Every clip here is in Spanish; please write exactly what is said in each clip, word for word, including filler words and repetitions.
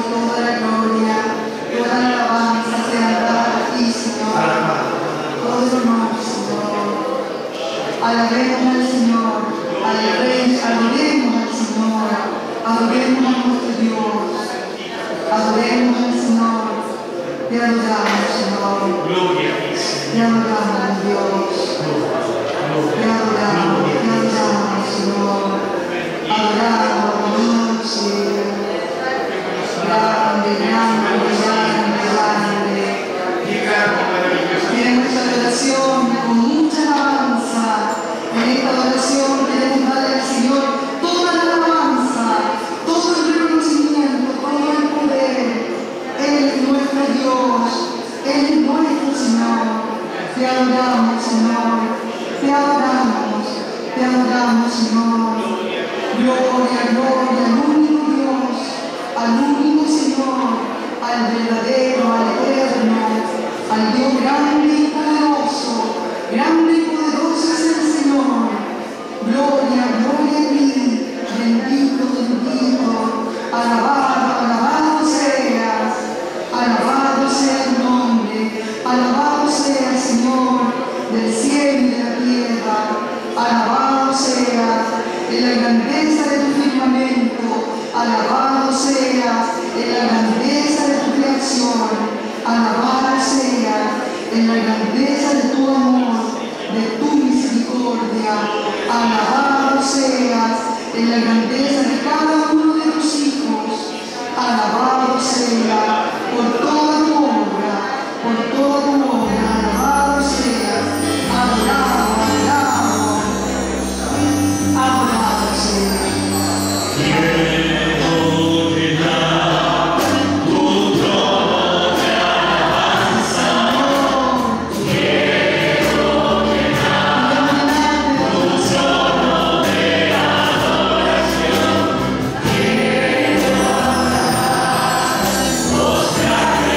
toda la gloria, toda la alabanza sea dada a ti, Señor. Todo el honor, Señor. Alabemos al Señor, alabemos, adoremos al Señor, adoremos a nuestro Dios, adoremos al Señor, te adoramos, Señor, te adoramos, Dios, te adoramos, te adoramos, Señor, adoramos, Señor, grande, grande, grande, grande, en nuestra adoración con mucha alabanza. En esta adoración queremos darle al Señor toda la alabanza, todo el reconocimiento, todo el poder. Él es nuestro Dios, Él es nuestro Señor. Te adoramos, Señor, te adoramos, te adoramos, Señor. Gloria, gloria al único Dios, al único Señor, al verdadero, al eterno, al Dios grande y poderoso. Grande y poderoso es el Señor. Gloria, gloria a ti. Bendito, bendito. Alabado, alabado seas. Alabado sea tu nombre. Alabado sea el Señor del cielo y de la tierra. Alabado sea en la grandeza de tu firmamento. Alabado sea en la grandeza de tu creación. Alabado sea en la grandeza de tu amor, de tu misericordia. Alabado seas en la grandeza de cada uno de tus hijos. Alabado sea por toda tu obra, por toda tu obra. Alabado seas, adorado, adorado, adorado seas. Oscar.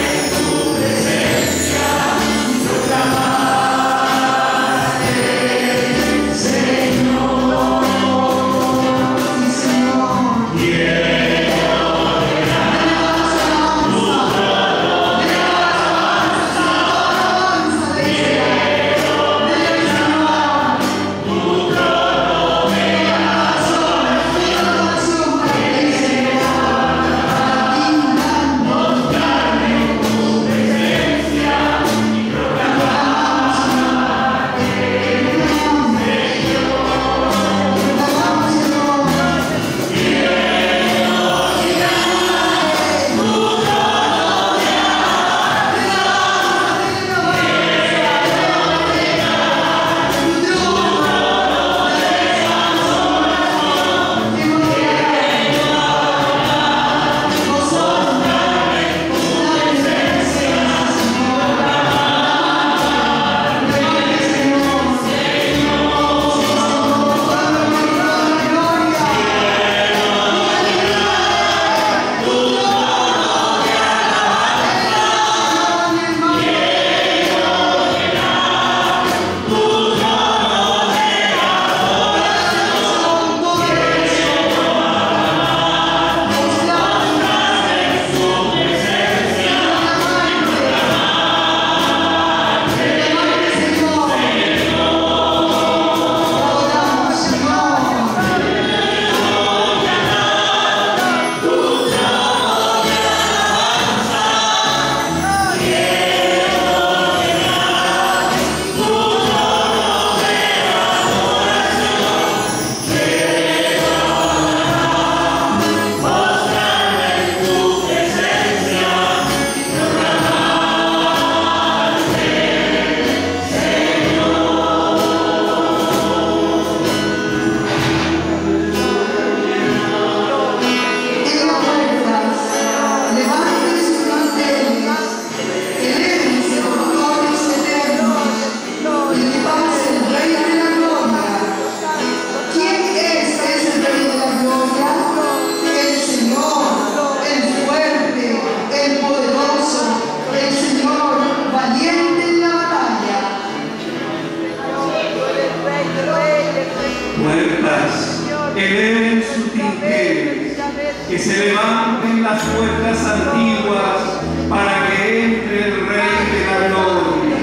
antiguas para que entre el Rey de la Gloria.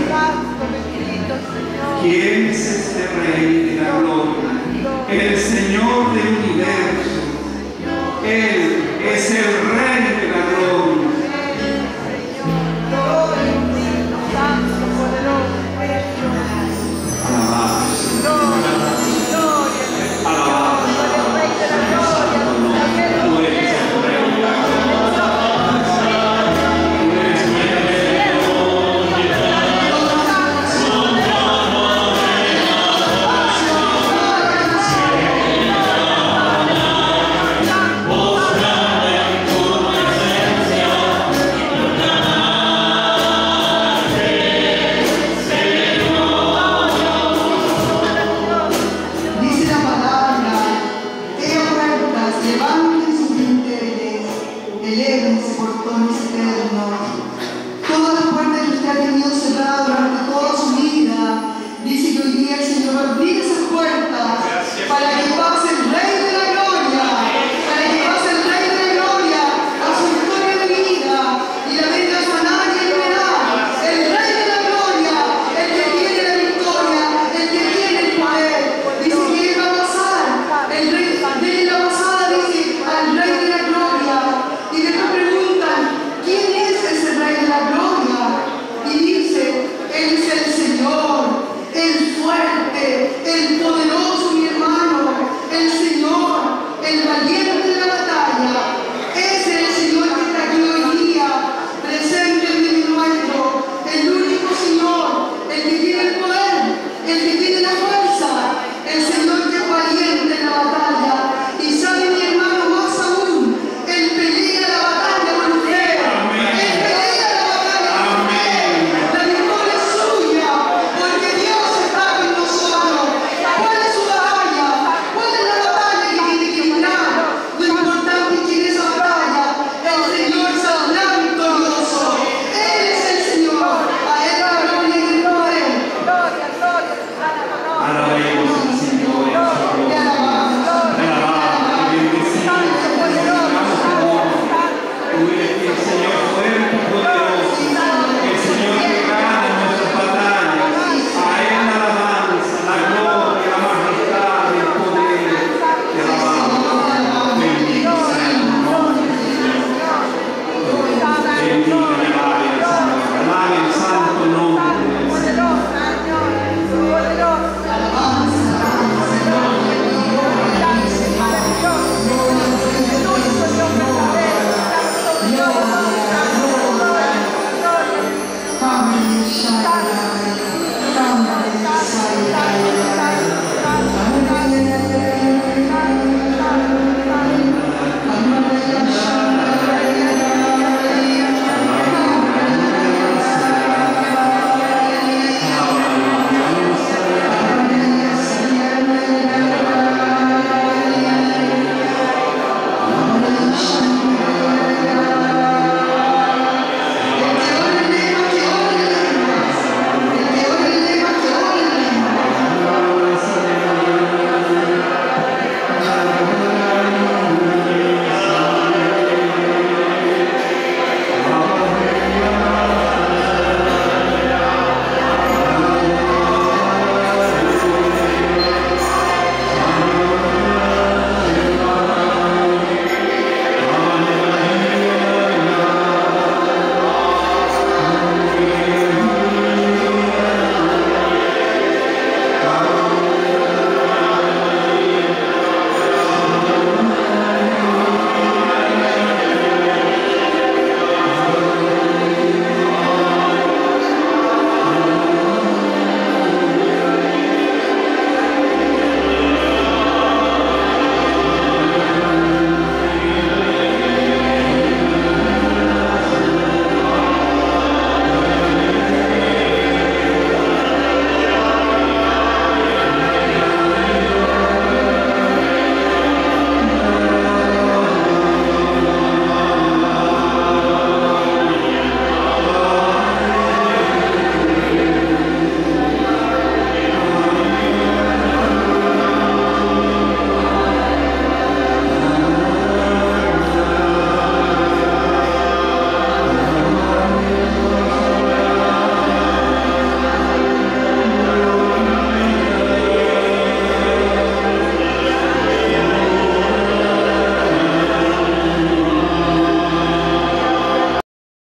¿Quién es este Rey de la Gloria? El Señor del universo. Él es el Rey de la Gloria. Para que